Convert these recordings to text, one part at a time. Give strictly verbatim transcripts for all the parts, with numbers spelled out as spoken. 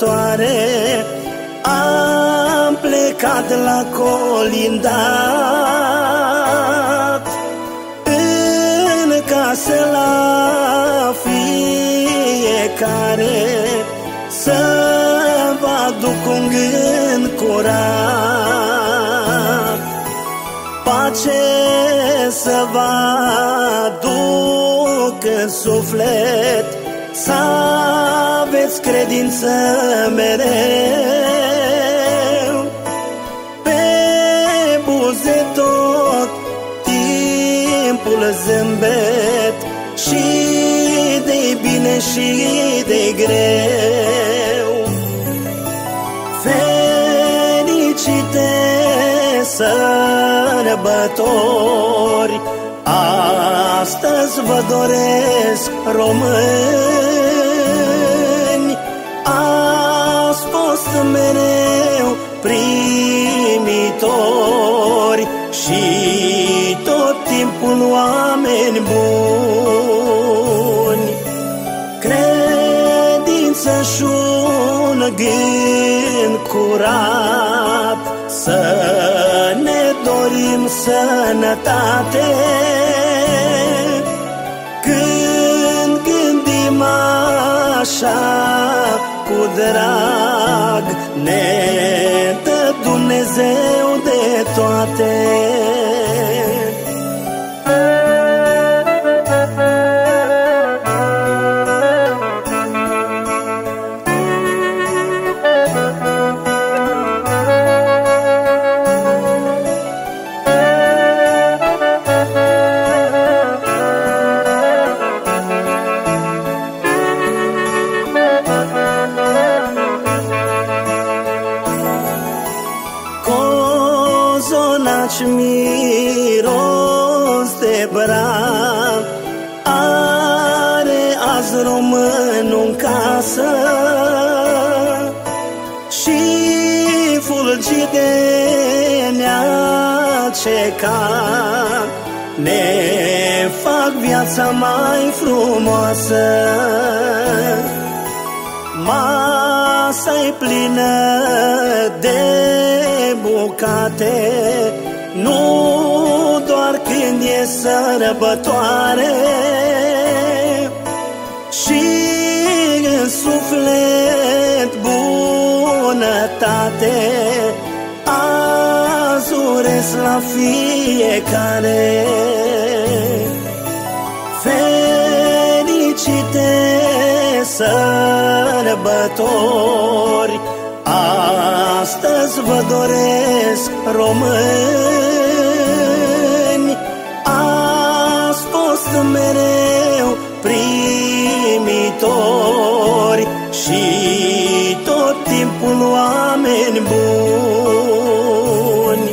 sărbătoare am plecat la colindat, în casă la fiecare să vă aduc un gând curat, pace să vă aduc în suflet, să aveți credință mereu. Pe buze tot timpul zâmbet, și de bine și de greu. Fericite sărbători astăzi vă doresc, români. Ați fost mereu primitori și tot timpul oameni buni. Credință și un gând curat, să ne dorim sănătate. Când gândim așa cu drag, ne dă Dumnezeu de toate. Cozonaci miros de brac are azi românul în casă, și fulgi de neaceca ne fac viața mai frumoasă. Masa-i plină de bucate, nu doar când e sărbătoare, și în suflet bunătate azi urez la fiecare. Fericite sărbători astăzi vă doresc, români. Ați fost mereu primitori și tot timpul oameni buni.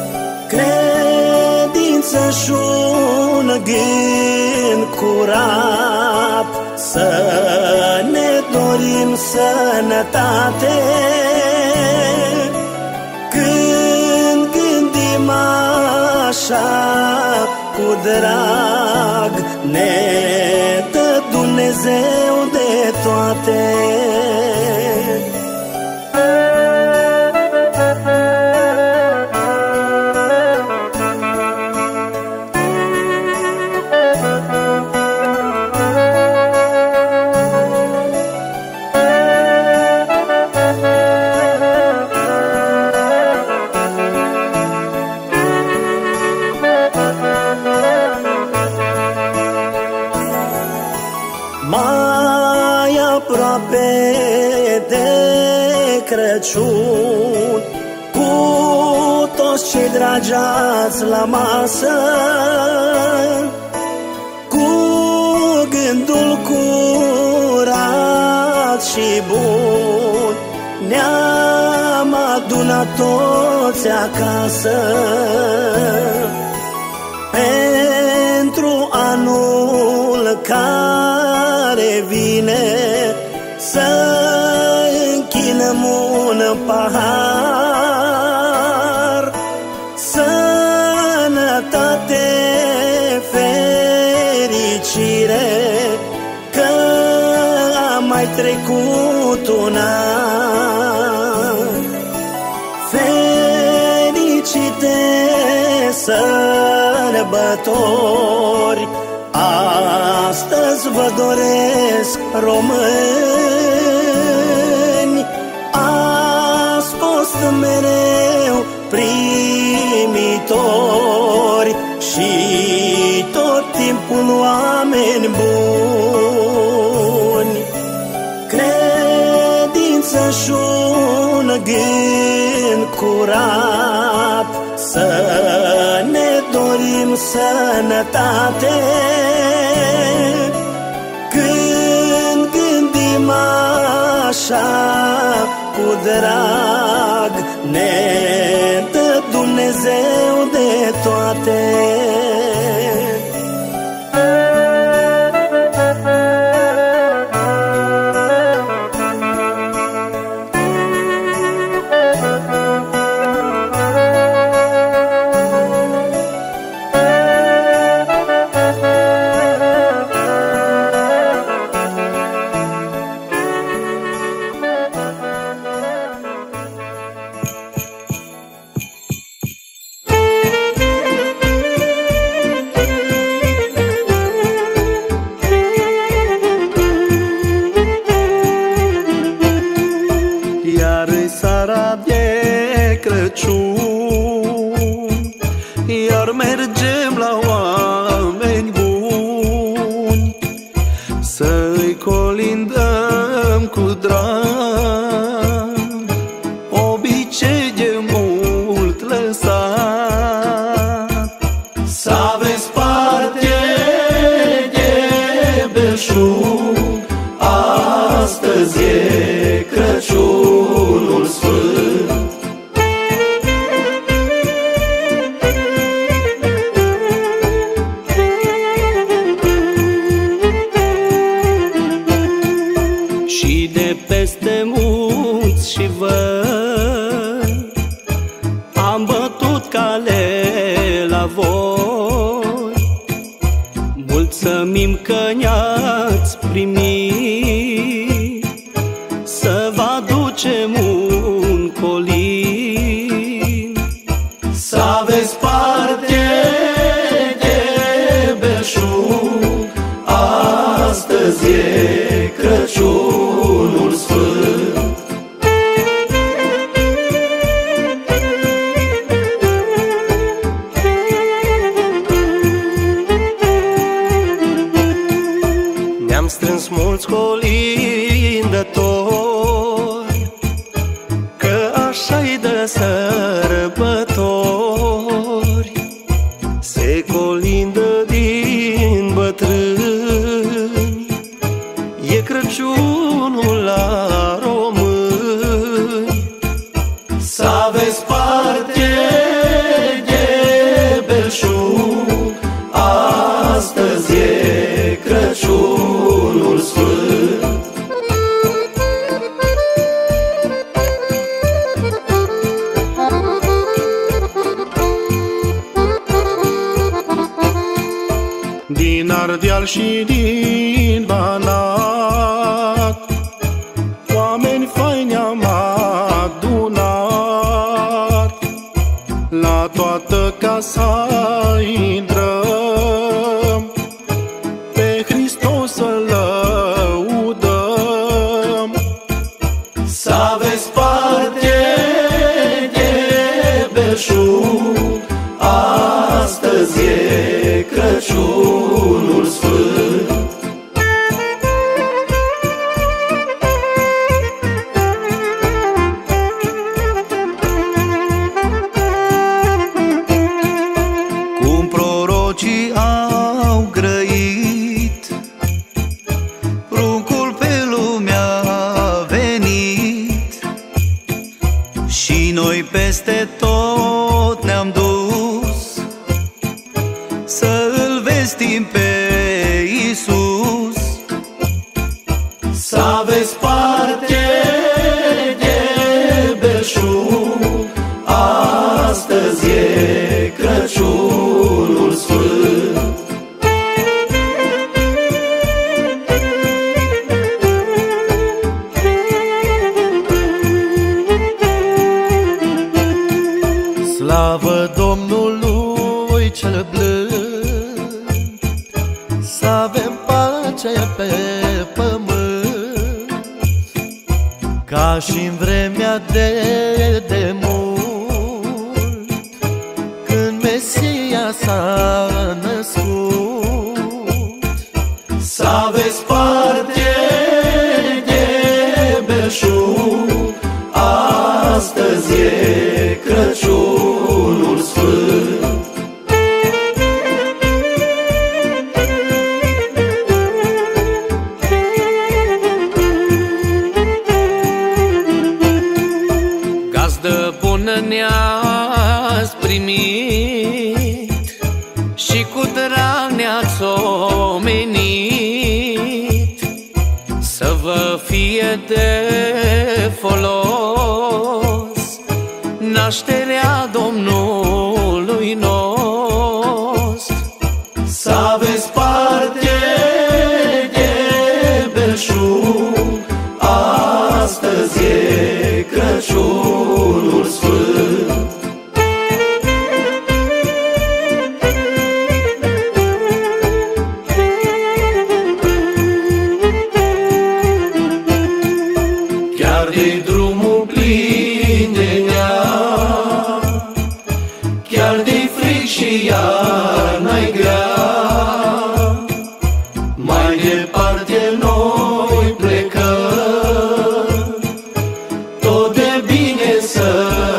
Credință și un gând curat, să ne dorim sănătate. Când gândim așa cu drag, ne dă Dumnezeu de toate. Mai aproape de Crăciun, cu toți cei dragi ați la masă, cu gândul curat și bun, ne-am adunat toți acasă pentru anul care vine, să închinăm un pahar. Sănătate, fericire, că am mai trecut un an. Fericite sărbători, astăzi vă doresc, români. Ați fost mereu primitori și tot timpul oameni buni. Credință și un gând curat, să ne dorim sănătate. Când gândim așa cu drag, ne dă Dumnezeu de toate. Iar-i seara de Crăciun, iar mergem la oameni buni, să-i colindăm cu drag, obicei de mult lăsat. Să aveți parte de belșug, astăzi e Crăciunul Sfânt. Și de peste munți și văi am bătut cale la voi. Mulțumim că ne-ați primit, să vă aducem un colin. Să aveți parte de belșug, astăzi e Crăciunul Sfânt. Ne-am strâns mulți colindători, că așa-i de sărbători. Se colindă din bătrâni, e Crăciunul la români. Să aveți parte de belșug, astăzi e Crăciunul Sfânt. Din Ardeal și din Banat, oameni faini am adunat. La toată casa intrăm, pe Hristos să-L lăudăm. Să aveți parte de belșug, astăzi e Crăciunul Sfânt. Cum prorocii au grăit, pruncul pe lume a venit, și noi peste tot ne-am dus, să-L vestim pe Iisus. Să aveți parte de belșug, astăzi e Crăciunul Sfânt. blând, să avem pace pe pământ, ca și-n vremea de demult, când Mesia s-a născut. Să aveți parte de belșug, astăzi e Crăciunul Sfânt. Gazdă bună ne-ați primit și cu drag ne-ați omenit, să vă fie de folos nașterea Domnului nostru. Să aveți parte de belșug, astăzi e Crăciunul Sfânt. Chiar de drumul plin de neam, chiar de fric și iarna-i grea, mai departe noi plecăm, tot de bine să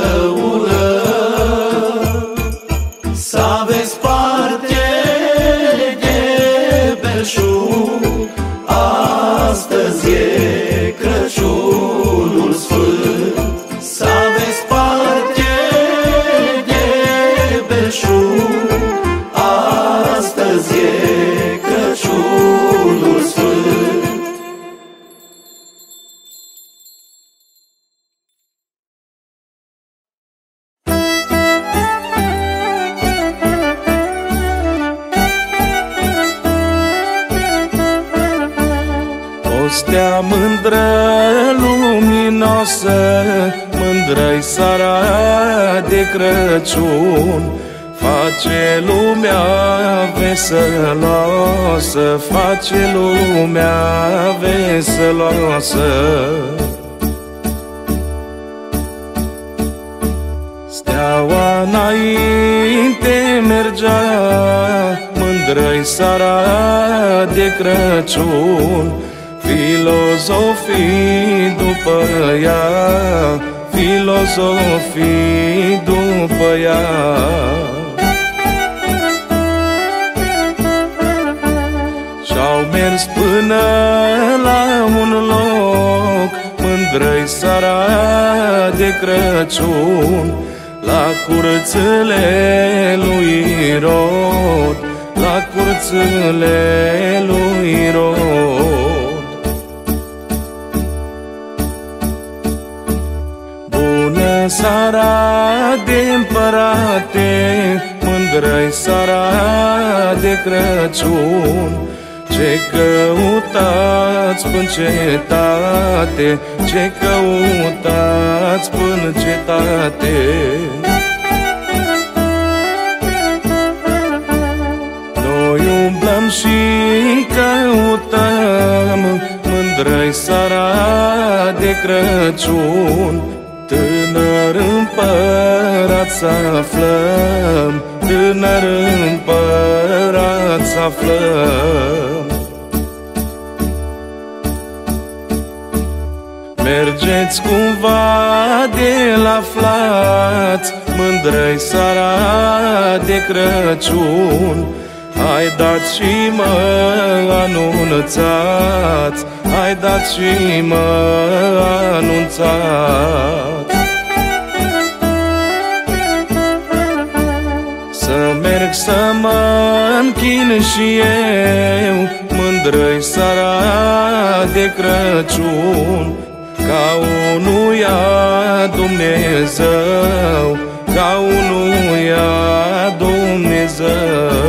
urăm. Să aveți parte de belșug, astăzi e Crăciunul Sfânt. Să aveți parte de belșug, astăzi e Crăciunul Sfânt. O stea mândră, luminoasă, mândră-i seara de Crăciun, face lumea veseloasă, face lumea veseloasă. Steaua înainte mergea, mândră-i seara de Crăciun, filozofii după ea, filozofii după ea. Și-au mers până la un loc, mândră-i seara de Crăciun, la curțile lui Irod, la curțile lui Irod. Bună seara de împărate, mândră-i seara de Crăciun, ce căutați până cetate, ce căutați până cetate. Noi umblăm și căutăm, mândră-i seara de Crăciun, tânăr împărat să aflăm, tânăr împărat să aflăm. Mergeți cumva de la aflați, mândră-i seara de Crăciun, hai dați și mă anunțați, hai dați și mă anunțați. Să merg să mă închin și eu, mândră-i seara de Crăciun, ca unuia Dumnezeu, ca unuia Dumnezeu.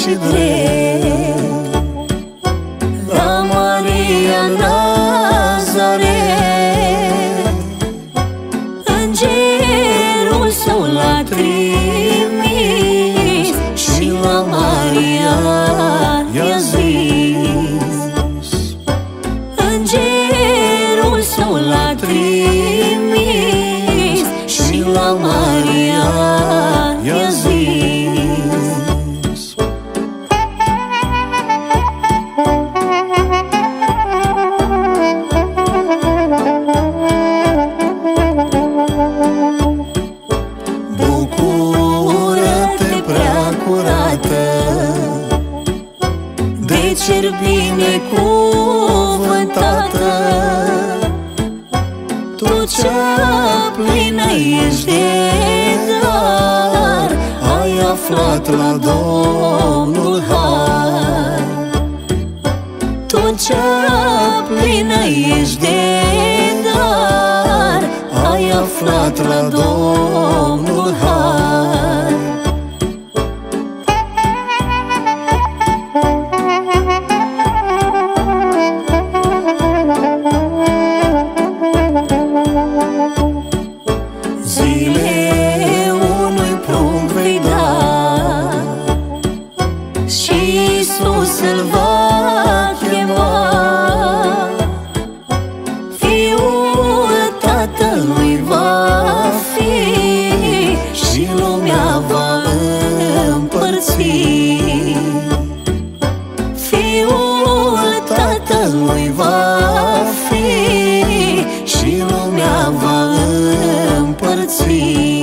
și drept. La Maria Nazaret, îngerul său l-a trimis și la Maria i-a zis. Îngerul său l-a trimis și la Maria i-a zis. De cer binecuvântată, tu cea plină ești de dar, ai aflat la Domnul har. Tu cea plină ești de dar, ai aflat la Domnul har. Îl va chema, Fiul Tatălui va fi și lumea va împărți. Fiul Tatălui va fi și lumea va împărți.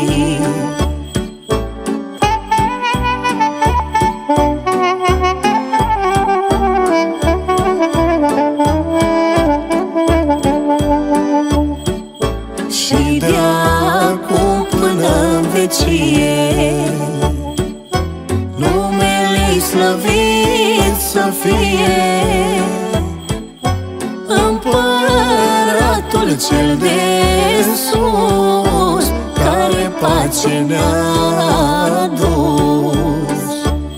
Și de-acum până-n vecie, numele-i slăvit să fie. Împăratul cel de sus, care pace ne-a adus.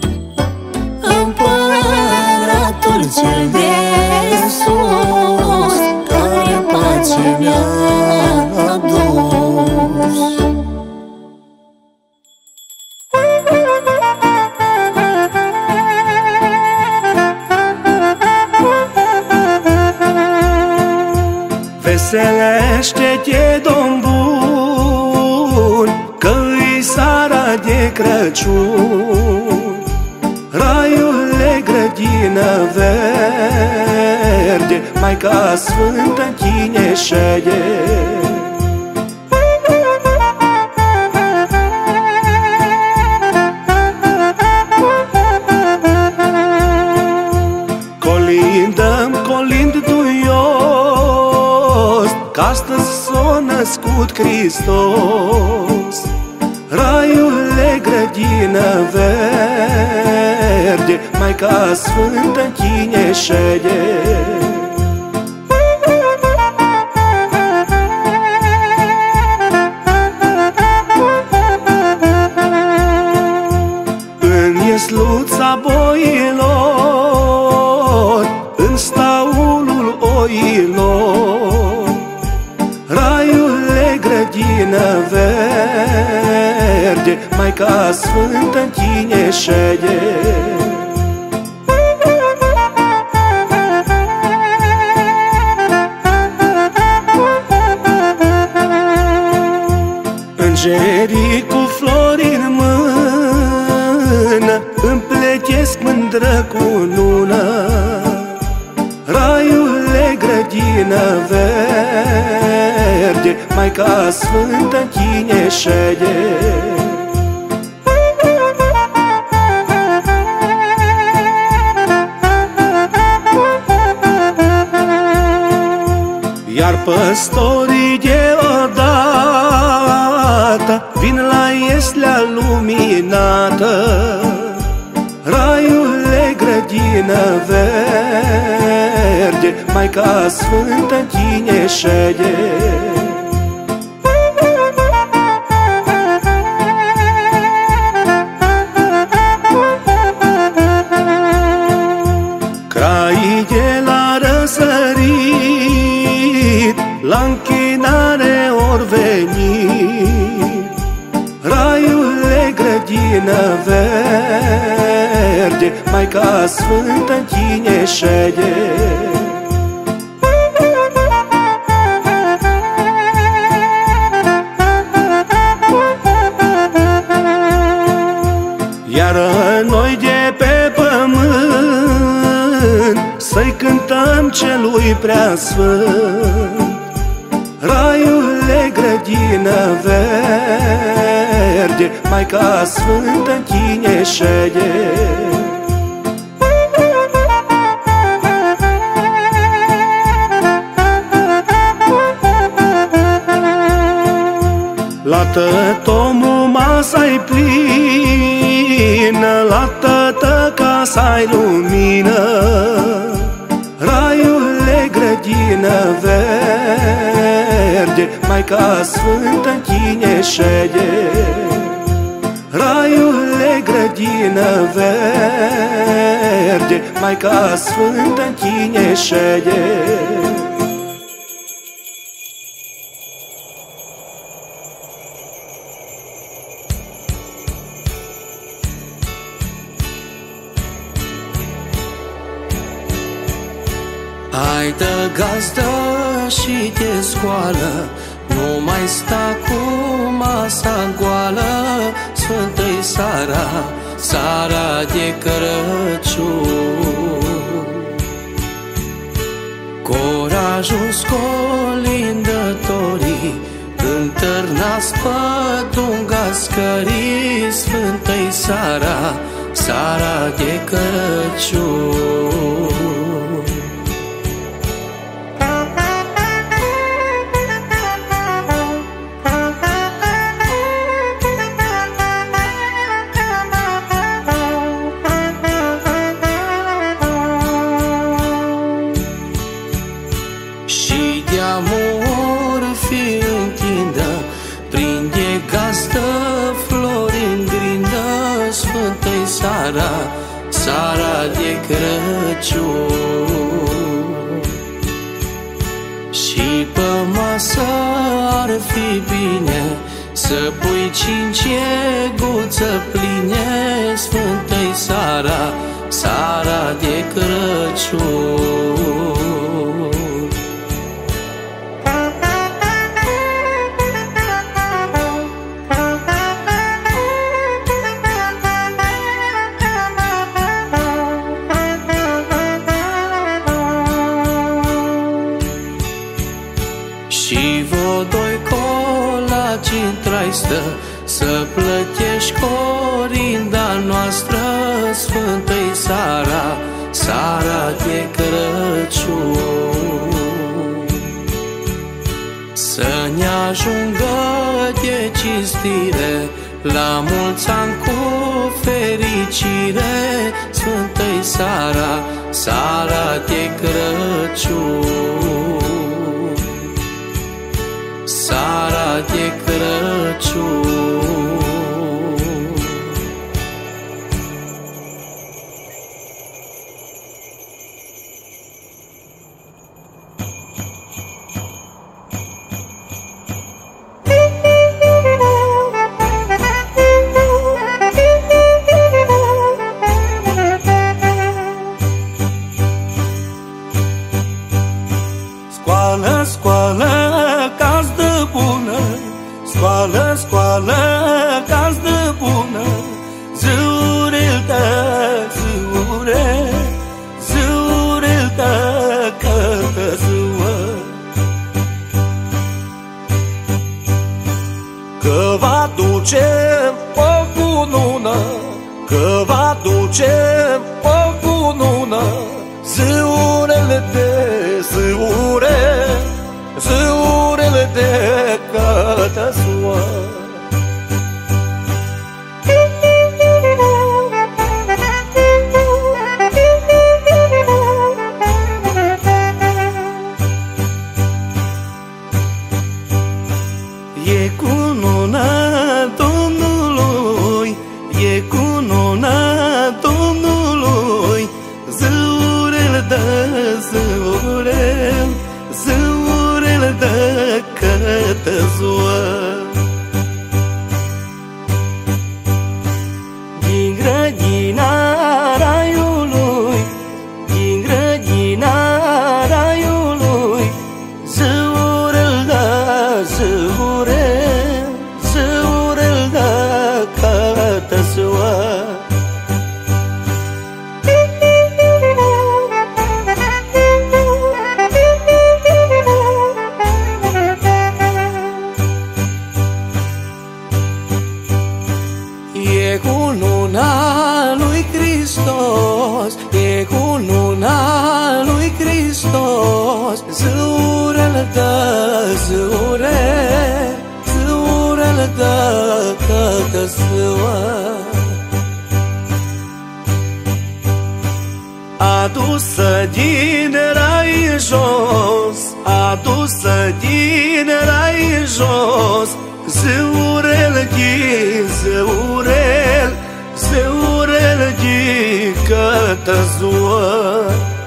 Împăratul cel de sus, care pace ne-a adus. Veselește-te, Domn bun, că-i seara de Crăciun. Raiul-e grădină verde, Maica Sfântă în tine șede. Colindăm, colind duios, că astăzi s-a născut Hristos. Raiul-e grădină verde, Maica Sfântă în tine șede. În iesluța boilor, în staulul oilor, Raiul-e grădină verde, Maica Sfântă în tine șede. Îngerii cu flori în mână împletesc mândră cunună. Raiul-e grădină verde, Maica Sfântă în tine șede. Iar păstorii deodată vin la ieslea luminată. Raiul-e grădină verde, Maica Sfântă în tine șede. Maica Sfântă în tine șede. Iar noi de pe pământ să-i cântăm celui preasfânt. Raiul e grădină verde, Maica Sfântă în tine șede. La tătomul masa-i plină, la tătă casa-i lumină. Raiul e grădină verde, Maica Sfântă în tine șede. Raiul e grădină verde, Maica Sfântă în tine șede. Hai dă gazdă și te scoală, nu mai sta cu masa goală. Sfântă-i seara, seara de Crăciun. Corajul scolindătorii întârnați pădunga scării. Sfântă-i seara, seara de Crăciun. Și de-amor fi întindă, prinde gazdă flori în grindă. Sfântă-i seara, seara de Crăciun. Și pe masă ar fi bine să pui cinci guță pline. Sfântă-i seara, seara de Crăciun. Și vă doi colaci traistă, să plătești corinda noastră. Sfântă-i seara, seara de Crăciun. Să ne ajungă de cinstire, la mulți ani cu fericire. Sfântă-i seara, seara de Crăciun. Seara de Crăciun. Scoală, scoală, gazdă bună, scoală, scoală, gazdă bună. Zâurel tău, zâure, zâurel tău, cătă zâuă. Că va duce o cunună, că va duce o cunună. Zâurele de zâure, zâurele de cătă zâuă. E cununa Domnului, e cununa Domnului. adusă din rai jos, adusă din rai jos, zăurel ghi, zăurel, zăurel ghi cătăzuă.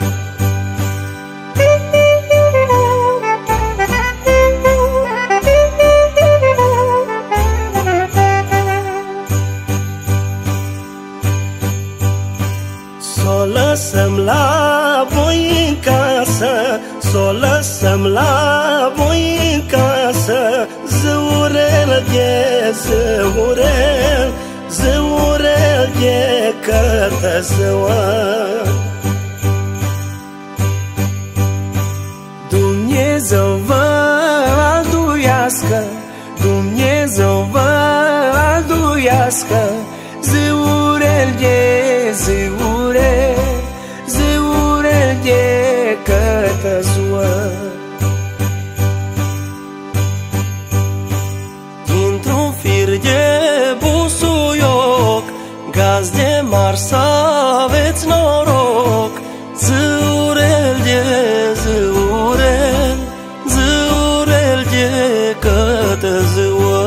S-o lăsăm la voi în casă, s-o lăsăm la voi în casă, zăurel de zăurel, zăurel de cătăzăua. Dumnezeu vă alduiască, Dumnezeu vă alduiască, zăurel de zăurel, zăurel de cătăzuă. Dintr-un fir de busuioc, gaz de mari să aveți noroc, zăurel de zăurel, zăurel de cătăzuă.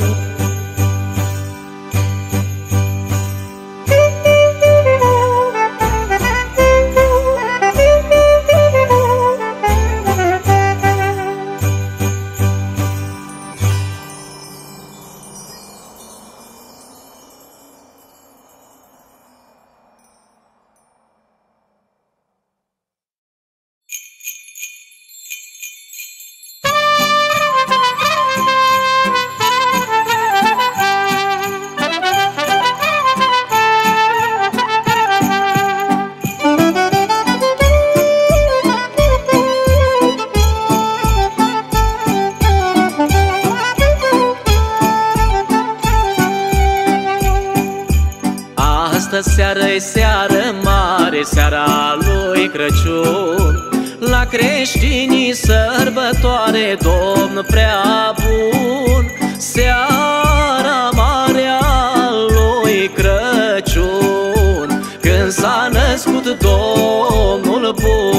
Seară-i seară mare, seara lui Crăciun, la creștinii sărbătoare, Domn prea bun. Seara mare a lui Crăciun, când s-a născut Domnul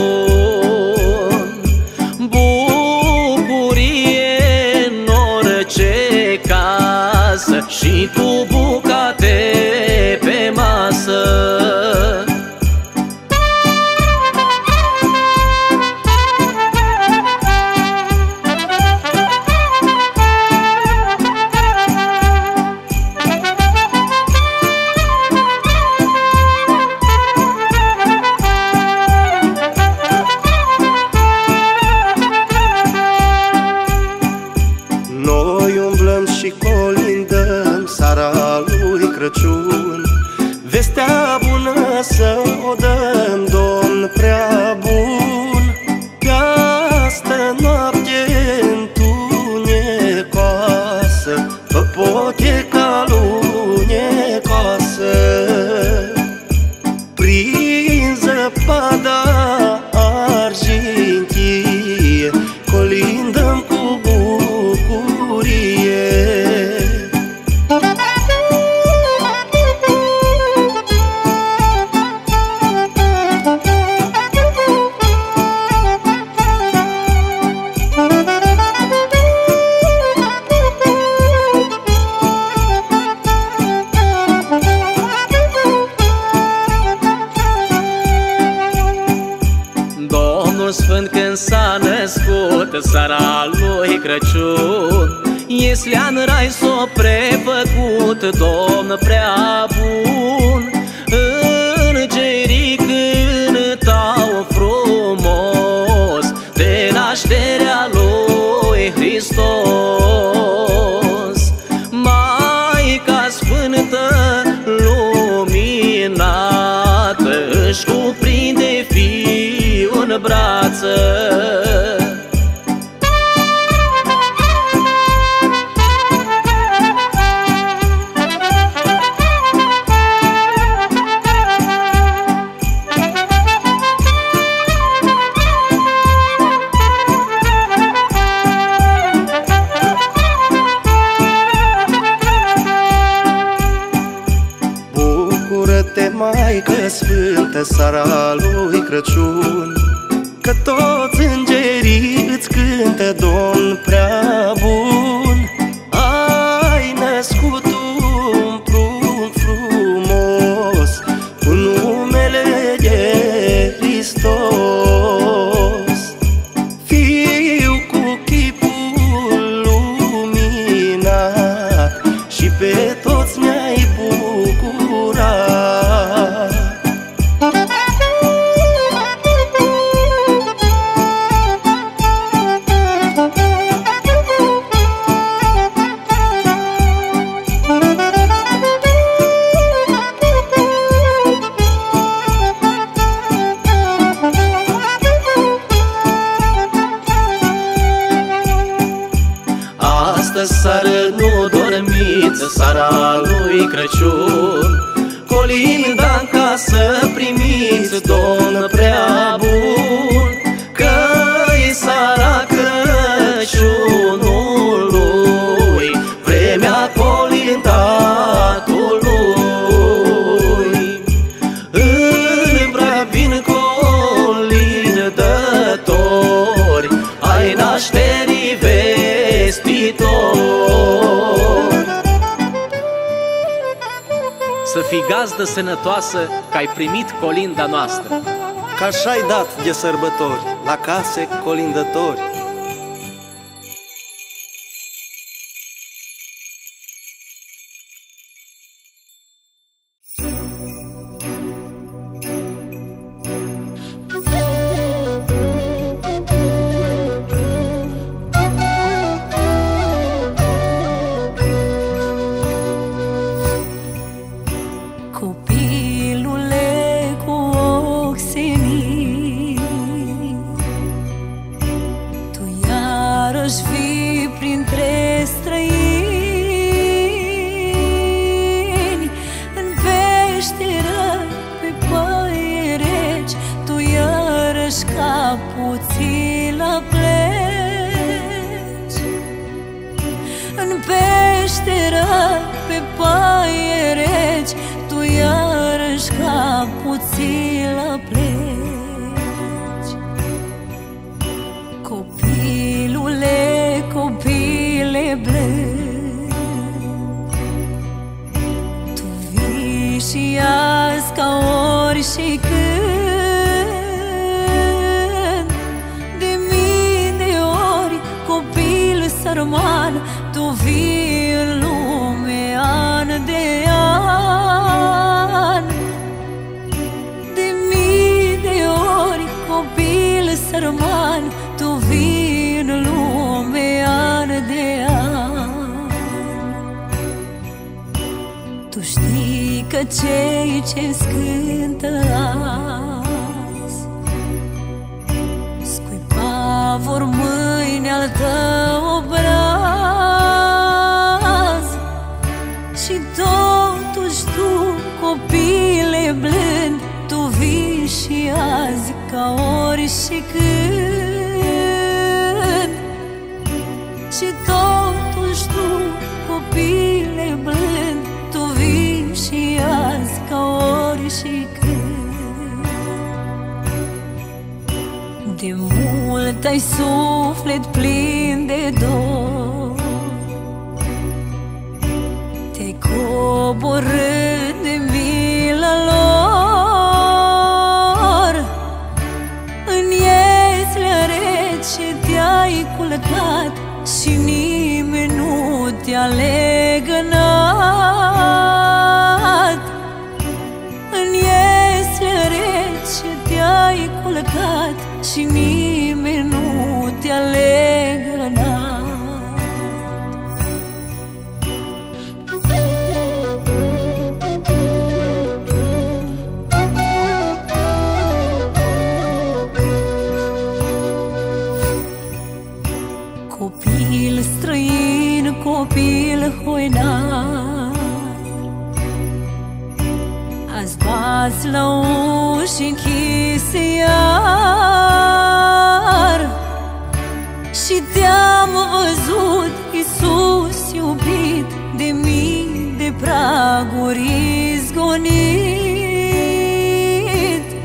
bun. Bucurie în orice casă și cu bucate pe masă. Noi umblăm și colindăm seara lui Crăciun, vestea bună să o dăm, Domn prea bun. Pe astă noapte întunecoasă, pe poteca lunecoasă, prin zăpada argintie, colindăm cu bucurie. Sfânt când s-a născut, seara lui Crăciun, Ieslea în rai s-o prefăcut, Domn prea bun. Îngerii cântau frumos de nașterea lui Hristos. Maica Sfântă luminată își cuprinde Fiul în brață. Bucură-te, Maică Sfântă, cântă seara lui Crăciun, că toți îngerii îți cântă Domn prea bun. Ai născut un prunc frumos cu numele de Hristos, Fiu cu chipul luminat, și pe toți ne-ai bucurat. Seară nu dormiți, seara lui Crăciun, colinda în casă primiți Domn prea bun, că-i seara Crăciunului, vremea colindatului. Îl prea vin colindători ai nașterii vestitori. Să fii gazdă sănătoasă, că ai primit colinda noastră. Că așa-i dat de sărbători la case colindători. Copilule cu ochi senin, tu iarăși vii printre străini. În peșteră pe păiereci, tu iarăși capuții la pleci. În peșteră pe păiereci, tu iarăși capuții la pleci. Copilule, copile blând, tu vii și azi ca ori și când. De mii de ori, copil sărman, tu vii în lume an de an. De mii de ori, copil sărman, tu vii în lume an de an. Tu știi că cei ce-ți cântă azi scuipa vor mâine al tău obraz. Și totuși tu, copile blând, tu vii și azi ca ori și când. Și totuși tu, copile blând, tu vii și azi ca ori și când. De mult ai suflet plin de dor, te-ai coborât de mila lor. În ieslea rece te-ai culcat și nimeni nu te-a legănat. În ieslea rece te-ai culcat și nimeni nu te-a legănat. Copil străin, copil hoinar, azi bați la uși închise iar. Și te-am văzut, Iisus iubit, de mii de praguri izgonit.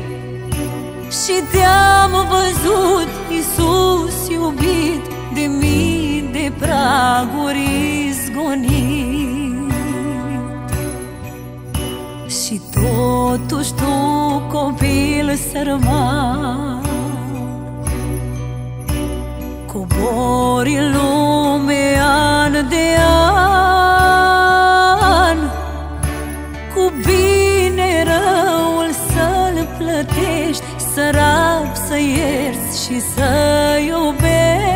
și te-am văzut, Iisus iubit, de mii de praguri izgonit. Și totuși tu, copil sărman, cobori în lume an de an, cu bine răul să-l plătești, sărac să ierți și să iubești.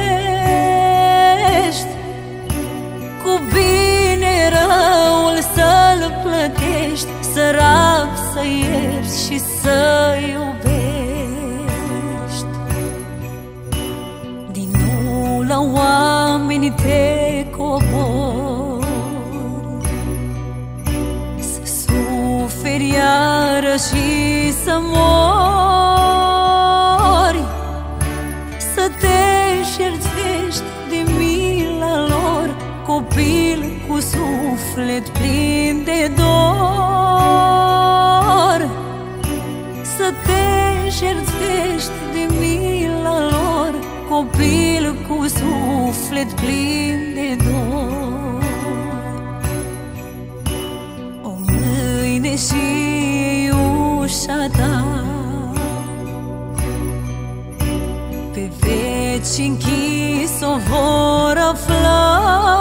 Cu bine răul să-l plătești, sărac să ierți și să iubești. Din nou la oameni te cobori, să suferi iară și să mori, să te șerțești de mila lor, copil cu suflet plin de dor. Să te șerțești de mila lor, copil cu suflet plin de dor. O mâine și ușa ta, pe veci închis o vor afla.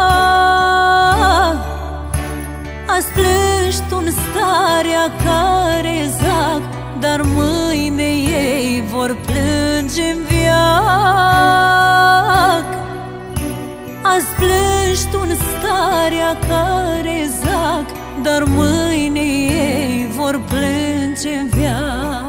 Azi plângi tu în starea care zac, dar mâine ei vor plânge-n viac. Azi plângi tu în starea care zac, dar mâine ei vor plânge-n viac.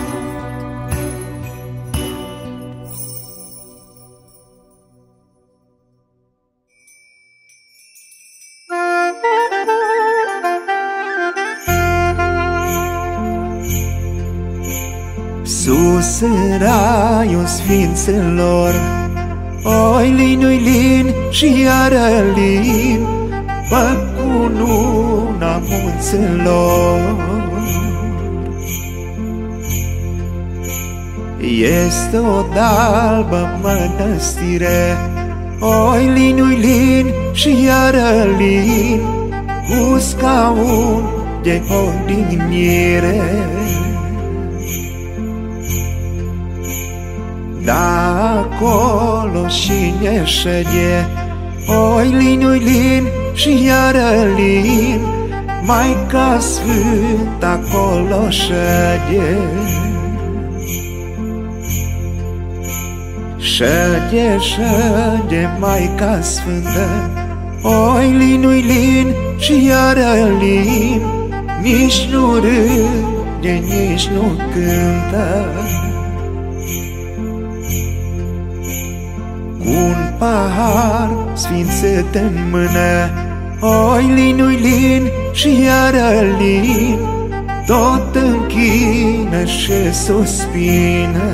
Sus în raiul sfinților, oi lin, oi lin și iară lin, pe cununa munților. Este o dalbă mănăstire, oi lin, oi lin și iară lin, cu scaun de odinire. Da, acolo cine șede, oi lin, oi lin și iară lin, Maica Sfântă acolo șede. Șede, șede Maica Sfântă, oi lin, oi lin și iară lin, nici nu râde, nici nu cântă. Cu un pahar sfințit în mână, oi lin, oi lin și iară lin, tot închină și suspină.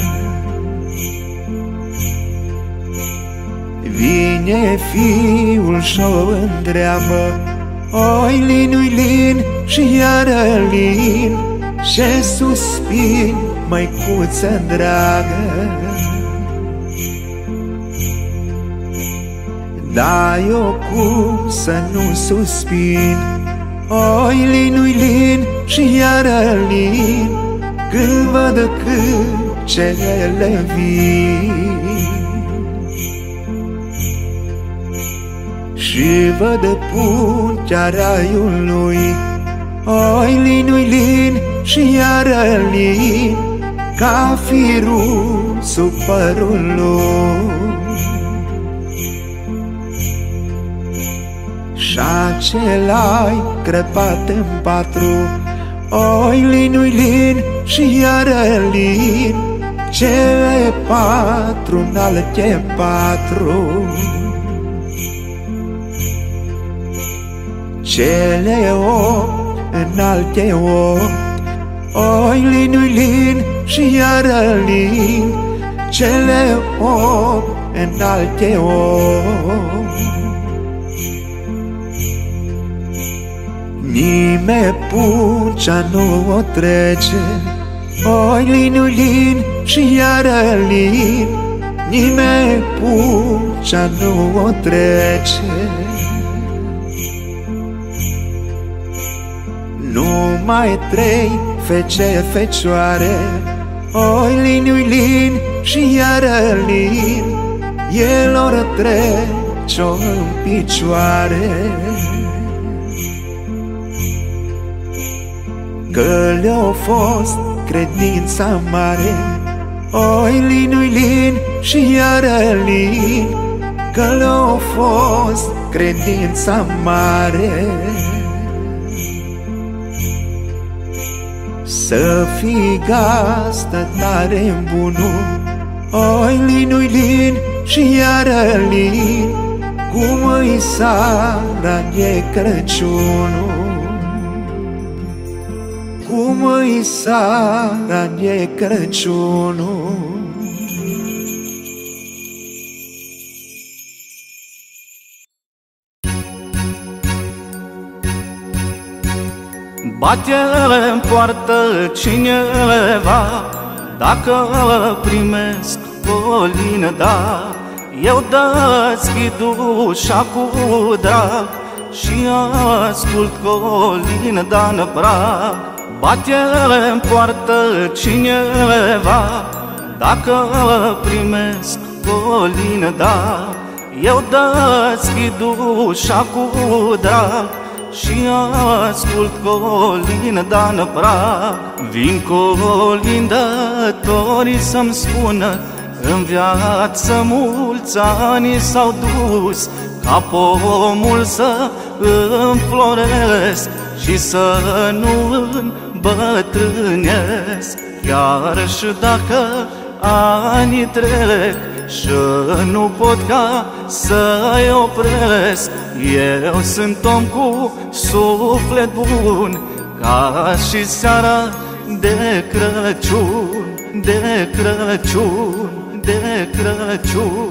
Vine fiul și-o întreabă, oi lin, oi lin și iară lin, ce suspin, măicuță dragă. Da, eu cum să nu suspin, oi lin, oi lin și iară lin, când văd cârcele vin. Și văd puntea raiului, oi lin, oi lin și iară lin, ca firul sub părul lui. Și acela-i crăpat în patru, oi lin, oi lin și iară lin, cele patru în alte patru. Cele opt în alte opt, oi lin, oi lin și iară lin, cele opt în alte opt. Nimeni puncea nu o trece, Oi lin, lin și iară lin, nimeni pucea nu o trece. Numai trei fece fecioare, oi lin, lin și iară lin, elor trece-o în picioare. Că le-a fost credința mare, oi lin, lin și iară lin, că le-a fost credința mare. Să fii gazdă tare bunul, oi lin, lin și iară lin, cum îi sara de Crăciunul, cum îi sara de Crăciunul. Bate-n poartă cineva, dacă primesc colină, da, eu deschid ușa cu drag și ascult colină, da, în prag. Bate-n poartă cineva, dacă primesc colină, da, eu deschid ușa cu drag și ascult colină, da, în prag. Vin colindătorii să-mi spună, în viață mulți ani s-au dus, ca pomul să înfloresc și să nu îmbătrânesc. Chiar și dacă anii trec și nu pot ca să-i opresc, eu sunt om cu suflet bun, ca și seara de Crăciun, de Crăciun, de Crăciun.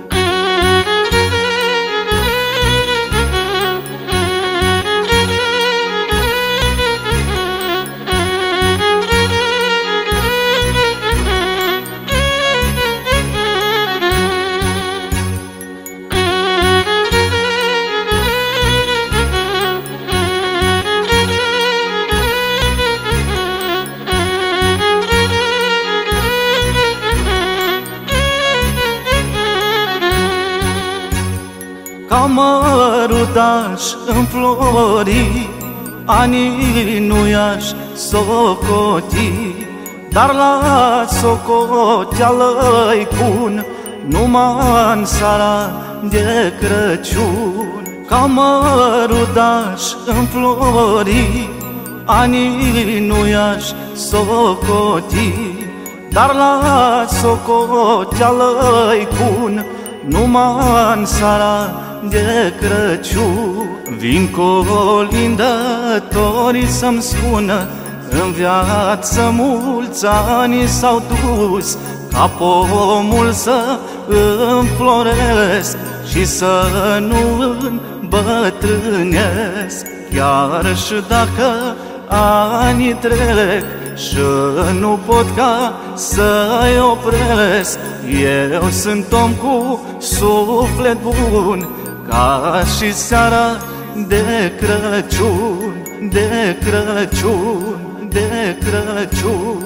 Ca mărutaș înflori, anii nu i-aș socoti, dar la socoteală-i cun numai în seara de Crăciun. Ca mărutaș înflori, anii nu i-aș socoti, dar la socoteală-i cun numai în seara de Crăciun. Vin colindătorii să-mi spună, în viață mulți ani s-au dus, ca pomul să înfloresc și să nu îmbătrânesc. Chiar și dacă anii trec și nu pot ca să-i opresc, eu sunt om cu suflet bun, ca și seara de Crăciun, de Crăciun, de Crăciun.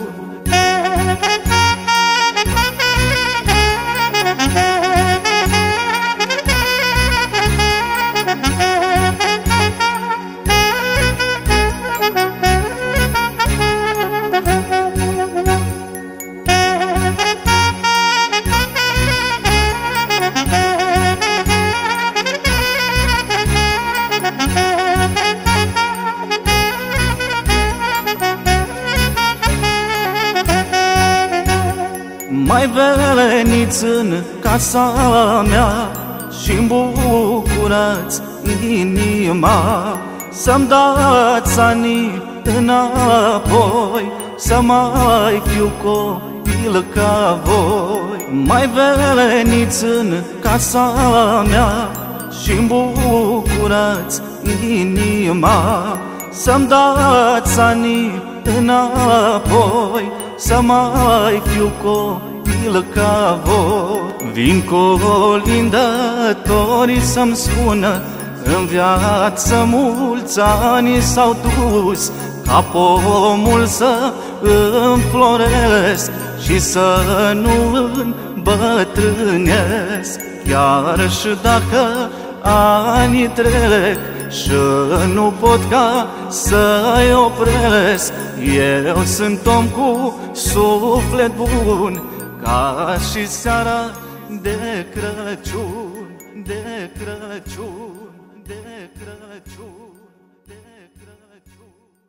Mai veniți în casa mea și-mi bucurați inima, să-mi dați anii înapoi, să mai fiu copil ca voi. Mai veniți în casa mea și-mi bucurați inima, să-mi dați anii înapoi, să mai fiu copil ca voi. Vin colindătorii să-mi spună în viață mulți ani s-au dus, ca pomul să înfloresc și să nu îmbătrânesc. Chiar și dacă anii trec și nu pot ca să-i opresc, eu sunt om cu suflet bun, ca și seara de Crăciun, de Crăciun, de Crăciun, de Crăciun.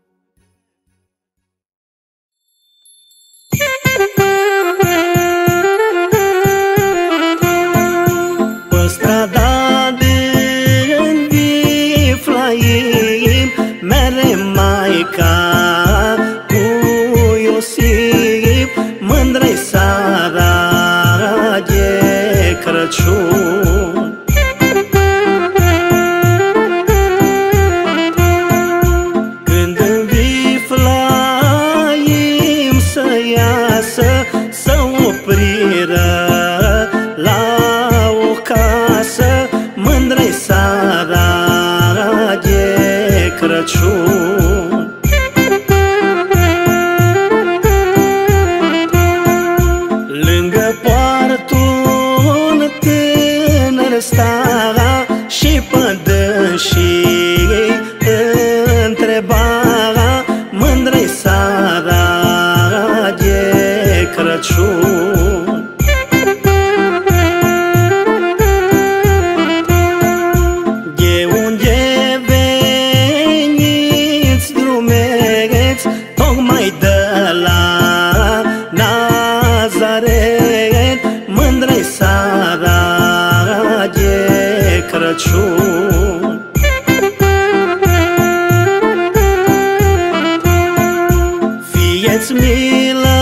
Pe strada din Viflaim mere Maica cu Iosif, mândră-i seara de Crăciun. Când în Viflaim să iasă, să opriră la o casă, mândră-i seara de Crăciun. Lângă poartă un tânăr sta și pe dânsii întreba, mândră-i seara de Crăciun. De unde veniți, drumeți, tocmai de la Nazaret, mândră-i seara de Crăciun. Fieți milă,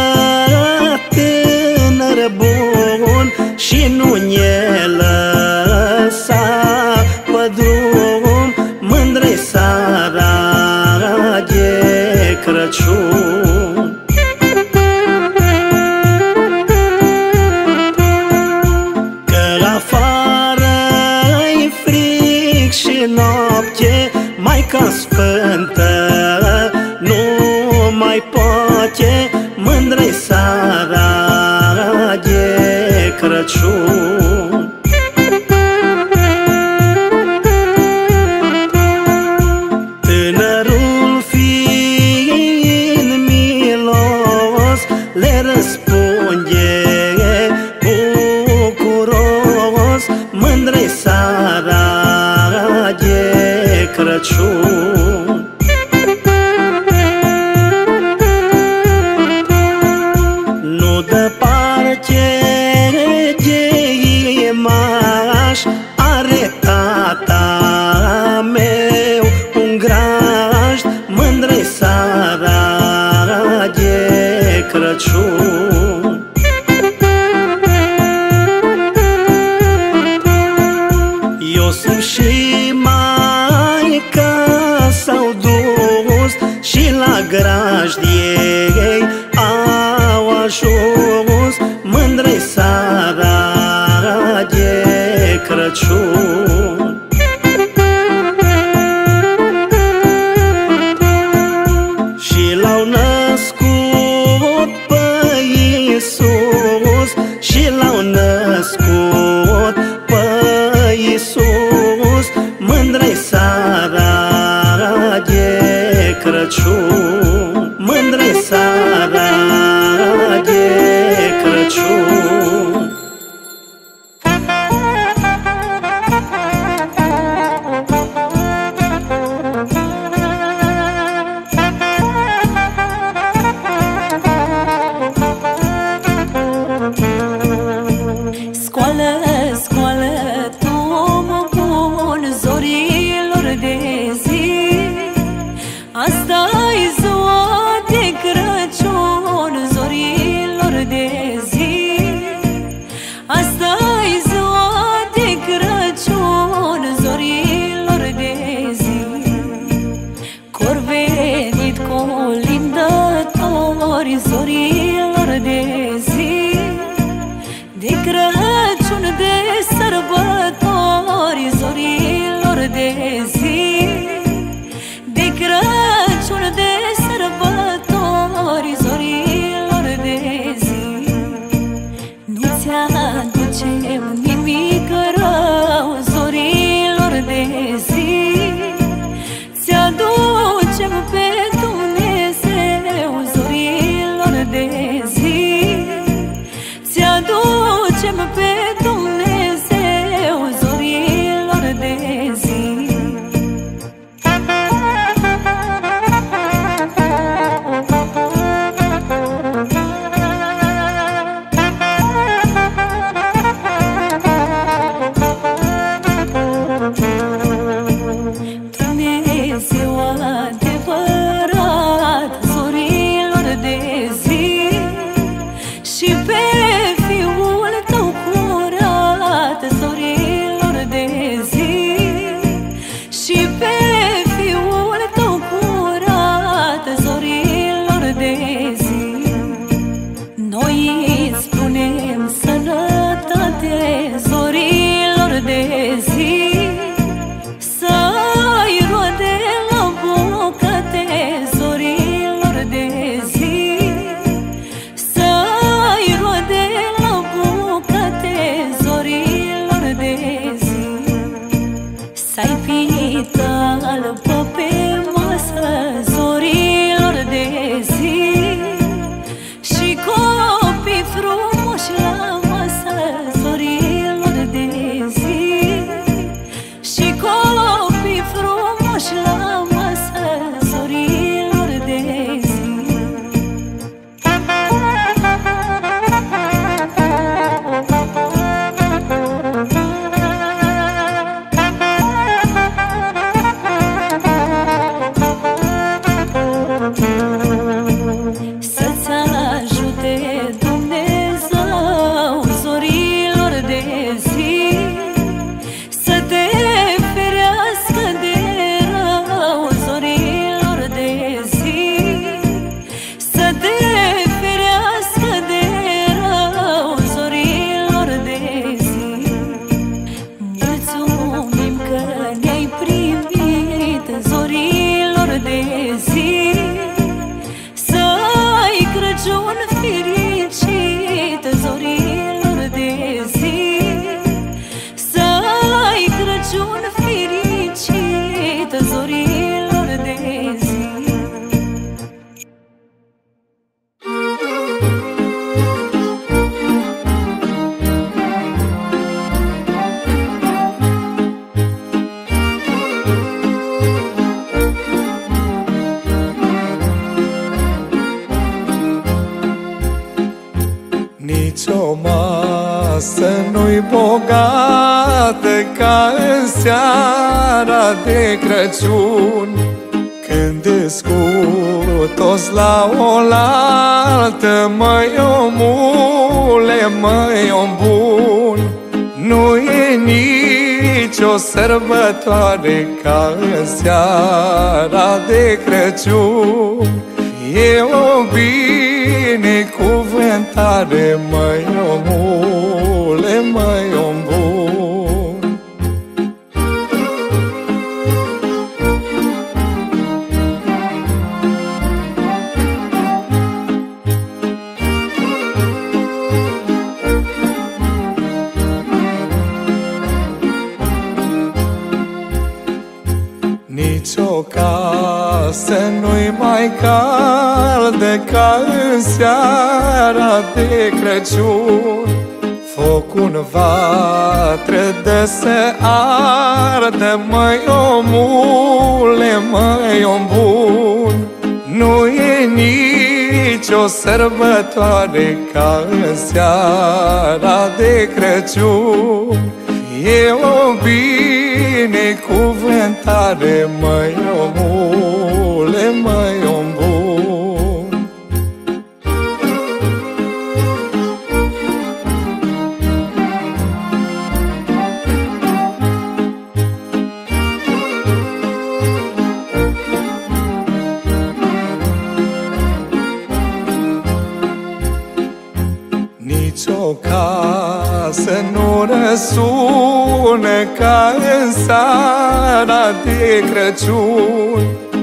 tânăr bun, și nu ne lăsa pe drum, mândră-i seara de Crăciun. Că afară-i fric și noapte, Maica Sfântă nu mai poate, mândră-i seara de Crăciun. Tânărul fiind milos le răspunde bucuros, mândră-i seara de Crăciun. Nu departe de Imaș are tata meu un grajd, mândră-i seara de Crăciun. Nici o masă nu-i bogată ca în seara de Crăciun, când îs cu toți la oaltă, măi omule, măi om bun. Nu e nicio sărbătoare ca în seara de Crăciun. E o binecuvântare, măi omule, măi om bun. Nici o casă nu-i mai caldă ca în seara de Crăciun. Foc în vatră dă să ardă, măi omule, măi om bun. Nu e nicio sărbătoare ca în seara de Crăciun. E o binecuvântare, măi omule, măi om bun. Nici o casă nu răsună ca în seara de Crăciun.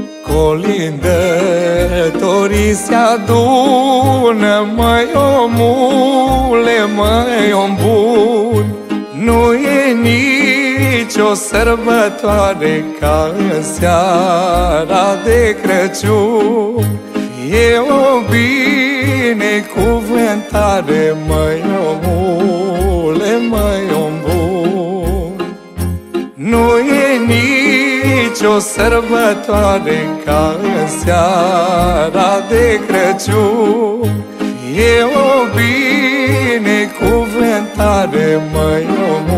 Colindătorii se adună, măi omule, măi om bun. Nu e nicio sărbătoare ca în seara de Crăciun. E o binecuvântare, măi omule, măi om bun. Nu e nicio sărbătoare ca în seara de Crăciun. E o binecuvântare, măi omule.